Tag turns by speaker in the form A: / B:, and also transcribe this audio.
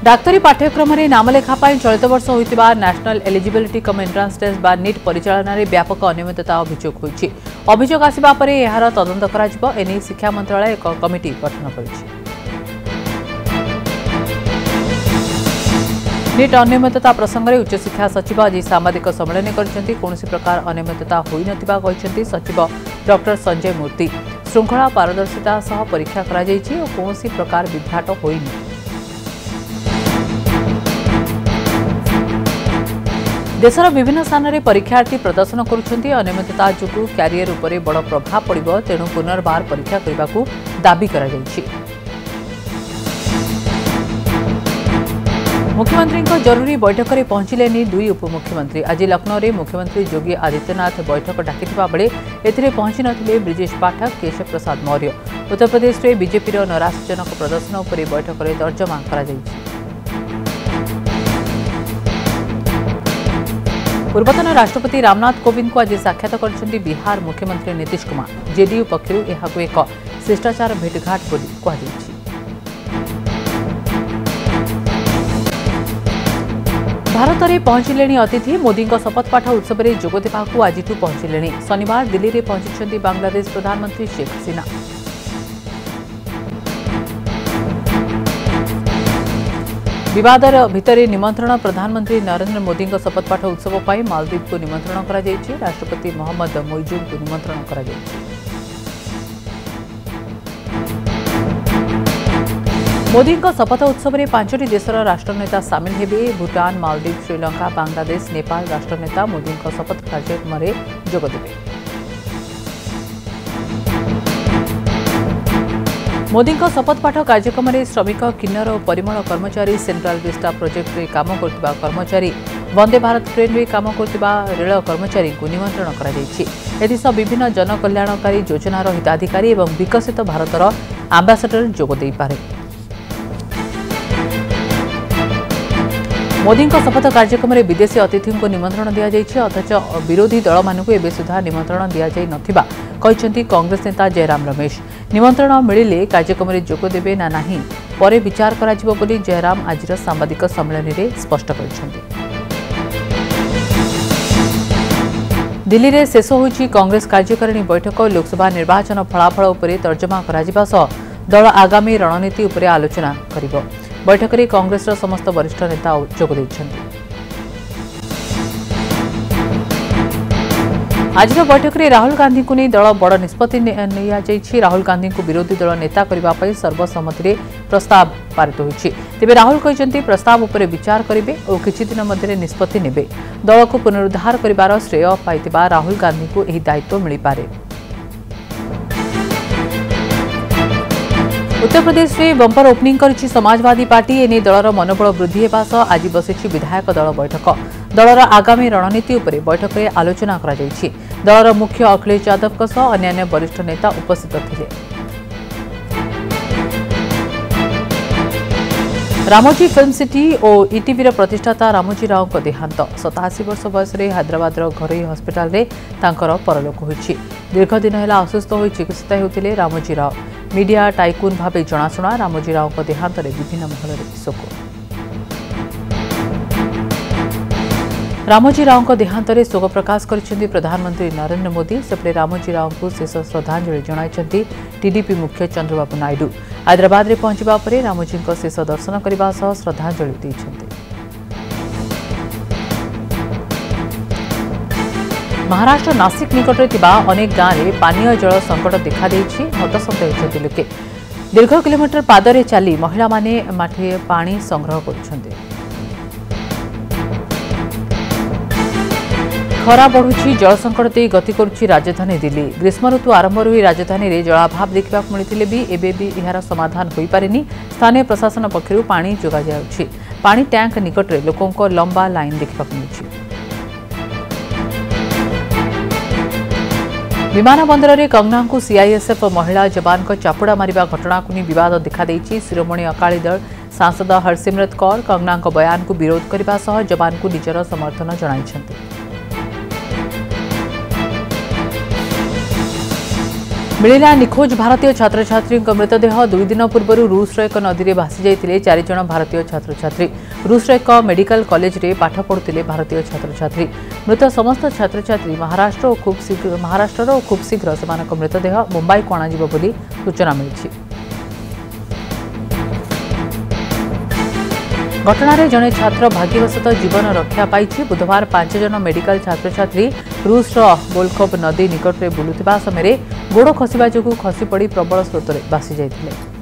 A: डाक्तरी पाठ्यक्रम में नामलेखा चलित वर्ष होता national eligibility cum entrance test बा नीट परिचालन में व्यापक अनियमितता अभियोग होती। अभियोग आसिबा परे एहार तदंत कराजिबो। एने शिक्षा मंत्रालय एक कमिटी गठन करिछि। नीट अनियमितता प्रसंग में उच्चशिक्षा सचिव आज सांबादिक सम्मेलन करछन्ती। कोनोसी प्रकार अनियमितता होई नथिबा कहिसन्ती सचिव डॉक्टर संजय मूर्ति। श्रृंखला पारदर्शिता सह परीक्षा करा जायछि और कोनोसी प्रकार विभ्राट होइनि। देशर विभिन्न स्थान में परीक्षार्थी प्रदर्शन करुछन्ती। अनियमितता जोगु क्यारियर उपरे बड़ प्रभाव पड़िबो, तेणु पुनर्बार परीक्षा करबाकू दाबी करा जायछि। मुख्यमंत्री जरूरी बैठक में पहुंचलेनी दुई उपमुख्यमंत्री। आज लखनऊ में मुख्यमंत्री योगी आदित्यनाथ बैठक डाकिथिबा बेले एथिरे पहुंची नथिले ब्रिजेश पाठक, केशव प्रसाद मौर्य। उत्तर प्रदेश में बीजेपी निराशाजनक प्रदर्शन उपरे बैठक में तर्जमा करा जायछि। पूर्वतन राष्ट्रपति रामनाथ कोविंद को आज साक्षात करछन्ती बिहार मुख्यमंत्री नीतीश कुमार। जेडीयू पक्षरु एहाकु एक शिष्टाचार भेटघाट बोली कहाଯାଇଛି। भारत में पहुंचले अतिथि। मोदी शपथपाठ उत्सव में जोग देवाकू आज पहुंचले। शनिवार दिल्ली में पहुंची बांग्लादेश प्रधानमंत्री शेख हसीना। विवादर भितर निमंत्रण प्रधानमंत्री नरेंद्र मोदी शपथपाठ उत्सव पर मालदीव को निमंत्रण करा जायछि। राष्ट्रपति मोहम्मद मोइजुम को निमंत्रण करा जायछि। मोदी शपथ उत्सव में 5टी देशर राष्ट्रनेता सामिल हेबे। भूटान, मालदीव, श्रीलंका, बांग्लादेश, नेपाल राष्ट्रनेता मोदी शपथ कार्यक्रम में जोगदेवे। मोदी शपथपाठ कार्यक्रम में श्रमिक, किन्नर और परिमल कर्मचारी, सेंट्रल विस्टा प्रोजेक्ट में काम करथिबा कर्मचारी, वंदे भारत ट्रेन में काम करथिबा रेल कर्मचारी को निमंत्रण करा जायछि। एथिसह विभिन्न जनकल्याणकारी योजनार हिताधिकारी और विकसित भारतर आंबासाडर जोग देई पारे। मोदी शपथ कार्यक्रम में विदेशी अतिथि को निमंत्रण दिया जायछि। अथच विरोधी दल मानकु एबे सुधा निमंत्रण दिया जाय नथिबा कहिसन्ती कांग्रेस नेता जयराम रमेश। निमंत्रण मिलिले कार्यक्रम में जोग देबे ना नाही परे विचार कराजिबो बोली जयराम आजिर सांबादिक सम्मेलन में स्पष्ट करिसन्ती। दिल्ली में शेष होइछि कांग्रेस कार्यकारिणी बैठक। लोकसभा निर्वाचन फलाफल उपरे तर्जमा कराजिबा सह दल आगामी रणनीति उपरे आलोचना करिबो। बैठक में कांग्रेस समस्त वरिष्ठ नेता जोग दैछन्ति। आज बैठक में राहुल गांधी को नहीं दल बड़ निष्पत्ति नि राहुल गांधी को विरोधी दल नेता करने सर्वसम्मति प्रस्ताव पारित होइछि। तेबे राहुल कहते प्रस्ताव उपरे विचार करेंगे और किछि दिन मध्य निष्पत्ति नेबे। दल को पुनरुद्धार करिवार श्रेय पाइतिबा राहुल गांधी को यही दायित्व मिल पारे। उत्तर प्रदेश में बंपर ओपनिंग करिछि समाजवादी पार्टी। एने दलर मनोबल वृद्धि हेबा सह आज बसिछि विधायक दल बैठक। दलर आगामी रणनीति उपरे बैठक में आलोचना करा जायछि। दलर मुख्य अखिलेश यादव सह अन्य वरिष्ठ नेता उपस्थित थिले। रामोजी फिल्म सिटी और ईटीवी प्रतिष्ठाता रामोजी राव को देहांत। 87 वर्ष बयस हैदराबाद घरोई हस्पिटाल रे तांकर परलोक होइछि। दीर्घ दिन है असुस्थ हो चिकित्सित होते रामोजी राव। मीडिया टाइकून भाव जनाशुना रामोजी राव को देहांत में विभिन्न महल शोक। रामोजी राव को देहांत में शोक प्रकाश करिसेंती प्रधानमंत्री नरेंद्र मोदी। सेपटे रामोजी राव को शेष श्रद्धांजलि जणाइछन्ती टीडीपी मुख्य चंद्रबाबू नायडू। हैदराबाद में पहुंचबा परे रामोजी शेष दर्शन करने सह श्रद्धांजलि दैछन्ती। महाराष्ट्र नासिक निकट में अनेक गाँव में पानीय जल संकट देखा देछि। हतसंत होती लोके। दीर्घ किलोमीटर पादरे चली महिला माने माठे पानी संग्रह करुछन्ते। खरा बढ़ुछि जल संकट दे गति करुछि राजधानी दिल्ली। ग्रीष्म ऋतु आरंभ हुई राजधानी में जलाभाव देखा मिलते भी एबे भी यार समाधान हो पारेनी। स्थानीय प्रशासन पक्षरु पानी जोगा जाउछि। पानी टैंक निकट में लोकों को लंबा लाइन देखा मिलुछि। विमान बंदर में कंगना को सीआईएसएफ महिला जवान को चापुड़ा मारिबा घटना को विवाद देखा देछि। शिरोमणि अकाली दल सांसद हरसिमरत कौर कंगना बयान को विरोध करने सह जवान को निजर समर्थन जणाइछन्ति। मिलिला निखोज भारतीय छात्र छात्री मृतदेह 2 दिन पूर्व रूस एक नदी में भासी जाते 4 जन भारतीय छात्र छात्री रूस एक मेडिकल कॉलेज रे पाठ पढ़ुते भारतीय छात्र छात्री मृत समस्त छात्र छात्री महाराष्ट्र और खूब शीघ्र से मृतदेह मुंबई को अणाजिब बोली सूचना मिली। घटना जड़े छात्र भाग्यवशत जीवन रक्षा पाई। बुधवार 5 जन मेडिकल छात्र छात्री रूस बोल्खोव नदी निकट में बुलुवा समय गोड़ खसवा जो खसी पड़ प्रबल स्रोत में भासी जाते।